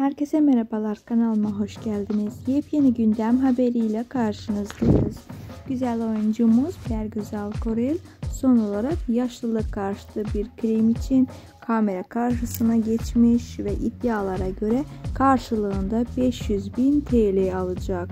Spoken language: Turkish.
Herkese merhabalar, kanalıma hoş geldiniz. Yepyeni gündem haberiyle karşınızdayız. Güzel oyuncumuz Bergüzar Korel son olarak yaşlılık karşıtı bir krem için kamera karşısına geçmiş ve iddialara göre karşılığında 500.000 TL alacak.